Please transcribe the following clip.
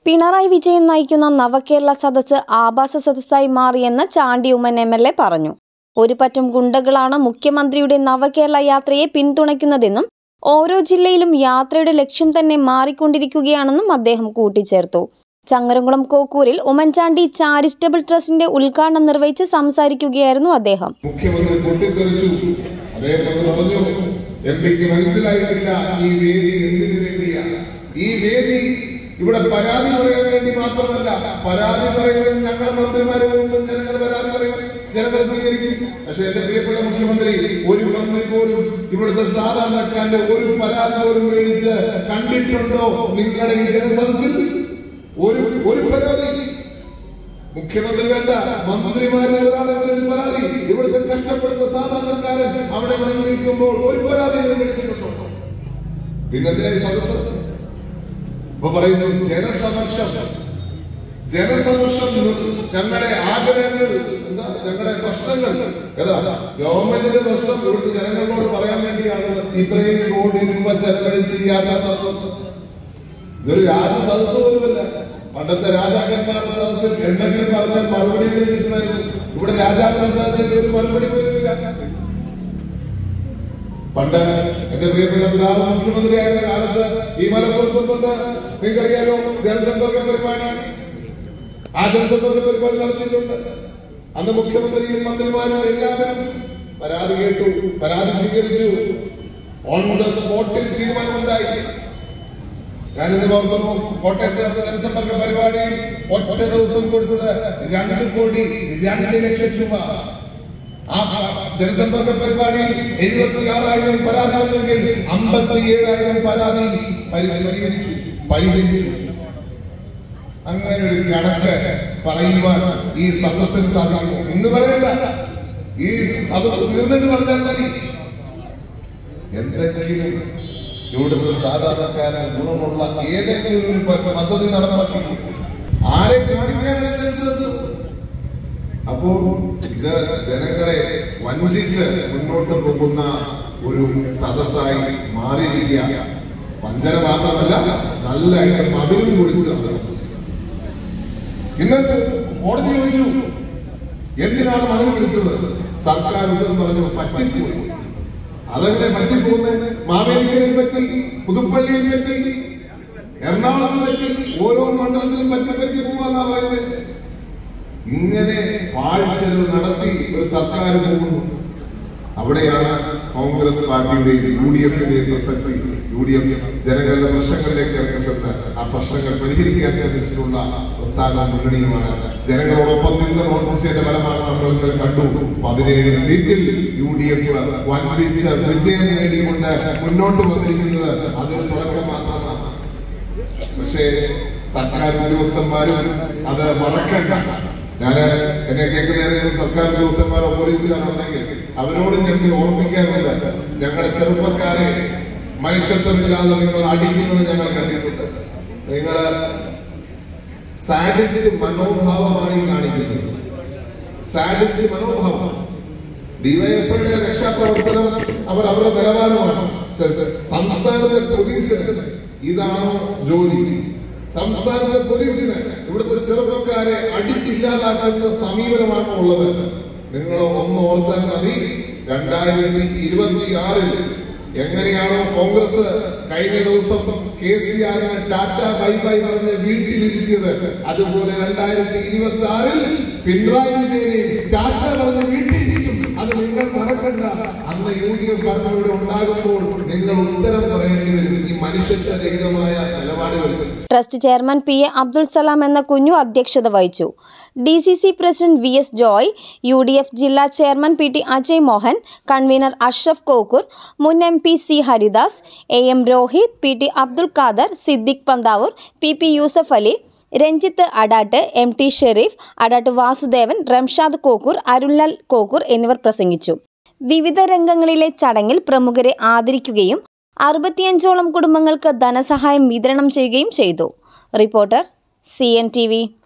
പിണറായി വിജയൻ നയിക്കുന്ന നവകേരള സദസ്സ് ആഭാസ സദസ്സായി മാറിയെന്ന് ചാണ്ടി ഉമ്മൻ MLA പറഞ്ഞു. ഒരു പറ്റം ഗുണ്ടകളാണ് മുഖ്യമന്ത്രിയുടെ നവകേരള യാത്രയെ പിന്തുണയ്ക്കുന്നതെന്നും ഓരോ ജില്ലയിലും യാത്രയുടെ ലക്ഷ്യം തന്നെ മാറിക്കൊണ്ടിരിക്കുകയാണെന്നും അദ്ദേഹം കൂട്ടിച്ചേർത്തു. ചങ്ങരംകുളം കോക്കൂരിൽ ഉമ്മൻചാണ്ടി ചാരിറ്റബിൾ ട്രസ്റ്റിന്റെ ഉദ്ഘാടനം നിർവഹിച്ച് സംസാരിക്കുകയായിരുന്നു അദ്ദേഹം. ഇവിടെ പരാതി പറയാൻ വേണ്ടി മാത്രമല്ല, പരാതി പറയുന്നത് ഞങ്ങളുടെ മന്ത്രിമാരെ ജനങ്ങൾ പരാതി പറയും, ജനങ്ങൾ സ്വീകരിക്കും. പക്ഷെ എന്റെ പ്രിയപ്പെട്ട മുഖ്യമന്ത്രി, ഒരു മന്ത്രി പോലും ഇവിടുത്തെ സാധാരണക്കാരന്റെ ഒരു പരാതി പോലും മേടിച്ച് കണ്ടിട്ടുണ്ടോ നിങ്ങളുടെ ഈ ജനസദസ്സിൽ? ഒരു പരാതി മുഖ്യമന്ത്രി വേണ്ട, മന്ത്രിമാരെ ഒരു പരാതി ഇവിടുത്തെ കഷ്ടപ്പെടുന്ന സാധാരണക്കാരൻ അവിടെ വന്ന് നിൽക്കുമ്പോൾ ഒരു പരാതി മേടിച്ചിട്ടുണ്ടോ? പിന്നെന്തിനായി സദസ്സ്? ഇപ്പൊ പറയുന്നു ജനസമക്ഷം ഞങ്ങളുടെ ആഗ്രഹങ്ങൾ എന്താ, ഞങ്ങളുടെ പ്രശ്നങ്ങൾ ഏതാ, ഗവൺമെന്റിന്റെ പ്രശ്നം ഇവിടുത്തെ ജനങ്ങളോട് പറയാൻ വേണ്ടിയാണ് ഇത്രയും കോടി രൂപ ചെലവഴിച്ച് യാത്ര നടത്തുന്നത്. ഇതൊരു രാജസദസ് പോലുമല്ല. പണ്ടത്തെ രാജാക്കന്മാരുടെ സദസ്സിൽ എന്തെങ്കിലും പറഞ്ഞാൽ മറുപടി കിട്ടുമായിരുന്നു. ഇവിടെ രാജാവിന്റെ സദസ്സിൽ ഒരു മറുപടി പോലുമില്ല. പണ്ട് എന്റെ പ്രിയപ്പെട്ട പിതാവ് മുഖ്യമന്ത്രിയായിരുന്ന കാലത്ത് ഈ മലപ്പുറത്ത് നിങ്ങൾക്കറിയാലോ ജനസമ്പർക്ക പരിപാടി, ആ ജനസമ്പർക്ക പരിപാടി നടത്തിയിട്ടുണ്ട്. അന്ന് മുഖ്യമന്ത്രിയും മന്ത്രിമാരും എല്ലാവരും പരാതി കേട്ടു, പരാതി സ്വീകരിച്ചു, ഓൺ ദ സ്പോട്ടിൽ തീരുമാനമുണ്ടായി. ഞാനിത് ഓർക്കുന്നു, കോട്ടയത്ത് നടന്ന ജനസമ്പർക്ക പരിപാടിയിൽ ഒറ്റ ദിവസം കൊടുത്തത് 2 കോടി 2 ലക്ഷം രൂപ. ആ ജനസമ്പർക്ക പരിപാടിയിൽ 76,000 പരാതി വന്നെങ്കിൽ 57,000 പരാതി പരിഹരിച്ചു. അങ്ങനെ ഒരു കണക്ക് പറയുവാൻ ഈ സദസ്സിന് സാധിക്കും. ഇന്ന് പറയണ്ട, ഈ സദസ്സ് തീർന്നിട്ട് പറഞ്ഞാൽ മതി. എന്തെങ്കിലും ഇവിടുത്തെ സാധാരണക്കാരന് ഗുണമുള്ള ഏതെങ്കിലും ഒരു പദ്ധതി നടപ്പാക്കി ആരെ കാണിക്കാനാണ് ജനസദസ്സ്? അപ്പോൾ ഇത് ജനങ്ങളെ വഞ്ചിച്ച് മുന്നോട്ട് പോകുന്ന ഒരു സദസ്സായി മാറിയിരിക്കുക. വഞ്ചന മാത്രമല്ല, നല്ലതായിട്ട് മതിലും കുടിച്ച് നടത്തണം. ഇന്ന് കോടതി ചോദിച്ചു, എന്തിനാണ് മതിൽ വിളിച്ചത്? സർക്കാർ ഉത്തരം പറഞ്ഞു, പറ്റിപ്പോയി. അതെങ്ങനെ പറ്റിപ്പോകുന്നത്? മാവേലിക്കരയിൽ പറ്റി, പുതുപ്പള്ളിയിൽ പറ്റി, എറണാകുളത്ത് പറ്റി, ഓരോ മണ്ഡലത്തിലും പറ്റി പോവാന്നാ പറയുന്നത്. ഇങ്ങനെ പാഴ്ചെലവ് നടത്തി ഒരു സർക്കാർ പോകുന്നു. അവിടെയാണ് കോൺഗ്രസ് പാർട്ടിയുടെയും UDFന്റെയും പ്രസക്തി. UDF ജനങ്ങളുടെ പ്രശ്നങ്ങളിലേക്ക് ഇറങ്ങി ചെന്ന് ആ പ്രശ്നങ്ങൾ പരിഹരിക്കാൻ ശ്രമിച്ചിട്ടുള്ള പ്രസ്ഥാന മുന്നണിയുമാണ്. ജനങ്ങളോടൊപ്പം നിന്ന് പ്രവർത്തിച്ചതിന്റെ ഫലമാണ് നമ്മൾ ഇന്നലെ കണ്ടു. 17 സീറ്റിൽ UDF വൻപിച്ച വിജയം നേടിക്കൊണ്ട് മുന്നോട്ട് വന്നിരിക്കുന്നത് അതൊരു തുടക്കം മാത്രമാണ്. പക്ഷേ സർക്കാർ ഉദ്യോഗസ്ഥന്മാരും അത് മറക്കണ്ട. എന്നെ കേൾക്കുന്ന ഏതെങ്കിലും സർക്കാർ ഉദ്യോഗസ്ഥന്മാരോ പോലീസുകാരോ ഉണ്ടെങ്കിൽ അവരോട് ഞങ്ങൾക്ക് ഓർമ്മിക്കാറുണ്ട്, ഞങ്ങളുടെ ചെറുപ്പക്കാരെ മനുഷ്യത്വമില്ലാതെ നിങ്ങൾ അടിക്കുന്നത് ഞങ്ങൾ കണ്ടിട്ടുണ്ട്. നിങ്ങൾ സാഡിസ്റ്റ് മനോഭാവമാണ് ഈ കാണിക്കുന്നത്. സാഡിസ്റ്റ് മനോഭാവം. ഡിവൈഎഫ്ഐയുടെ രക്ഷാപ്രവർത്തനം അവരുടെ നിലവാരമാണ്. സംസ്ഥാനത്തെ പോലീസിന് ഇതാണോ ജോലി? സംസ്ഥാനത്തെ പോലീസിന് ഇവിടുത്തെ ചെറുപ്പക്കാരെ അടിച്ചില്ലാതാക്കുന്ന സമീപനമാണ് ഉള്ളത്. നിങ്ങൾ ഒന്ന് ഓർത്താൽ മതി, 2026 എങ്ങനെയാണോ കോൺഗ്രസ് കഴിഞ്ഞ ദിവസം KCRന് ടാറ്റ ബൈ ബൈ പറഞ്ഞ് വീട്ടിലിരിക്കുന്നത്, അതുപോലെ 2026 പിണറായി വിജയനെ ടാറ്റ പറഞ്ഞ് വീട്ടിലിരിക്കും. അത് നിങ്ങൾ മറക്കണ്ട. അന്ന് UDF ഭരണകൂടം ഉണ്ടാകുമ്പോൾ നിങ്ങൾ ഉത്തരം പറയേണ്ടി വരും ഈ മനുഷ്യത്വരഹിതമായ നിലപാടുകൾ. Trust chairman PA Abdul Salam എന്ന കുഞ്ഞു അധ്യക്ഷത വഹിച്ചു. DCC president VS Joy, UDF ജില്ലാ chairman PT Ajay Mohan, convener Ashraf Kokkur, മുൻ MP C Haridas, AM Rohit, PT Abdul Khader, Siddique Panthavoor, PP Yusuf Ali, Ranjith Adat, MT Sharif, Adat Vasudevan, Ramshad Kokkur, Arunlal Kokkur എന്നിവർ പ്രസംഗിച്ചു. വിവിധ രംഗങ്ങളിലെ ചടങ്ങിൽ പ്രമുഖരെ ആദരിക്കുകയും 65ഓളം കുടുംബങ്ങൾക്ക് ധനസഹായം വിതരണം ചെയ്യുകയും ചെയ്തു. Reporter CNTV.